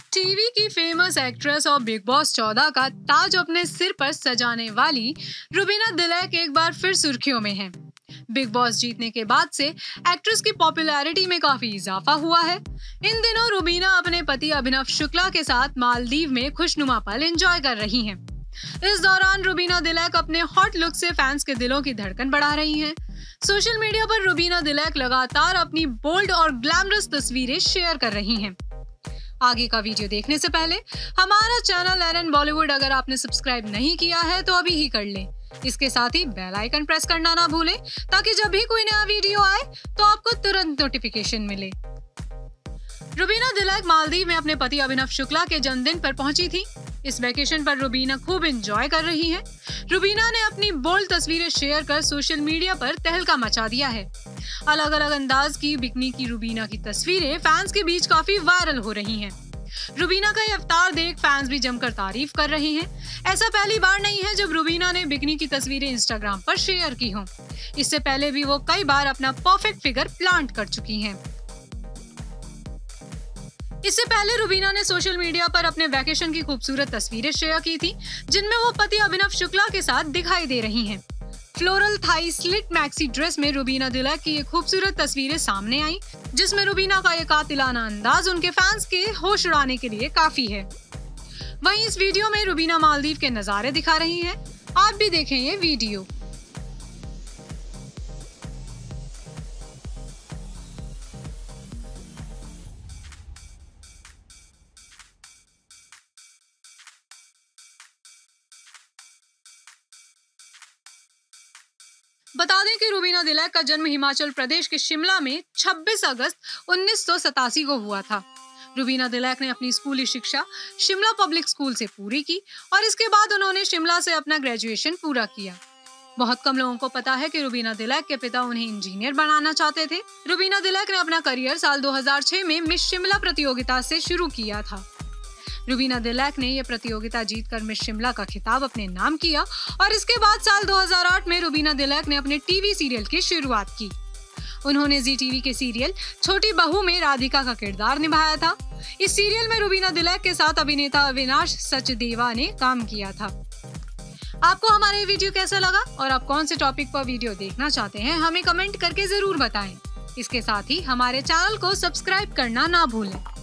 TV की famous actress और Bigg Boss 14 का ताज अपने सिर पर सजाने वाली रुबीना दिलैक एक बार फिर सुर्खियों में है। बिग बॉस जीतने के बाद से एक्ट्रेस की पॉपुलैरिटी में काफी इजाफा हुआ है। इन दिनों रुबीना अपने पति अभिनव शुक्ला के साथ मालदीव में खुशनुमा पल एंजॉय कर रही हैं। इस दौरान रुबीना दिलैक अपने हॉट लुक से फैंस के दिलों की धड़कन बढ़ा रही हैं। सोशल मीडिया पर रुबीना दिलैक लगातार अपनी बोल्ड और ग्लैमरस तस्वीरें शेयर कर रही हैं। आगे का वीडियो देखने से पहले हमारा चैनल एरन बॉलीवुड अगर आपने सब्सक्राइब नहीं किया है तो अभी ही कर लें। इसके साथ ही बेल आइकन प्रेस करना ना भूलें ताकि जब भी कोई नया वीडियो आए तो आपको तुरंत नोटिफिकेशन मिले। रुबीना दिलैक मालदीव में अपने पति अभिनव शुक्ला के जन्मदिन पर पहुंची थी। इस वेकेशन पर रुबीना खूब एंजॉय कर रही हैं। रुबीना ने अपनी बोल्ड तस्वीरें शेयर कर सोशल मीडिया पर तहलका मचा दिया है। अलग अलग अंदाज की बिकनी की रुबीना की तस्वीरें फैंस के बीच काफी वायरल हो रही हैं। रुबीना का ये अवतार देख फैंस भी जमकर तारीफ कर रहे हैं। ऐसा पहली बार नहीं है जब रुबीना ने बिकनी की तस्वीरें इंस्टाग्राम पर शेयर की हों। इससे पहले भी वो कई बार अपना परफेक्ट फिगर प्लांट कर चुकी हैं। इससे पहले रुबीना ने सोशल मीडिया पर अपने वैकेशन की खूबसूरत तस्वीरें शेयर की थी, जिनमें वो पति अभिनव शुक्ला के साथ दिखाई दे रही हैं। Floral thigh slit maxi dress में रुबीना दिलैक की ये खूबसूरत तस्वीरें सामने आई, जिसमें रुबीना का ये कातिलाना अंदाज उनके फैंस के होश उड़ाने के लिए काफी है। वहीं इस वीडियो में रुबीना मालदीव के नजारे दिखा रही हैं। आप भी देखें ये वीडियो। बता दें कि रुबीना दिलैक का जन्म हिमाचल प्रदेश के शिमला में 26 अगस्त 1987 को हुआ था। रुबीना दिलैक ने अपनी स्कूली शिक्षा शिमला पब्लिक स्कूल से पूरी की और इसके बाद उन्होंने शिमला से अपना ग्रेजुएशन पूरा किया। बहुत कम लोगों को पता है कि रुबीना दिलैक के पिता उन्हें इंजीनियर बनाना चाहते थे। रुबीना दिलैक ने अपना करियर साल 2006 में मिस शिमला प्रतियोगिता से शुरू किया था। रुबीना दिलैक ने यह प्रतियोगिता जीतकर मिस शिमला का खिताब अपने नाम किया और इसके बाद साल 2008 में रुबीना दिलैक ने अपने टीवी सीरियल की शुरुआत की। उन्होंने जी टीवी के सीरियल छोटी बहू में राधिका का किरदार निभाया था। इस सीरियल में रुबीना दिलैक के साथ अभिनेता अविनाश सचदेवा ने काम किया था। आपको हमारा ये वीडियो कैसा लगा और आप कौन से टॉपिक पर वीडियो देखना चाहते हैं, हमें कमेंट करके जरूर बताएं। इसके साथ ही हमारे चैनल को सब्सक्राइब करना ना भूलें।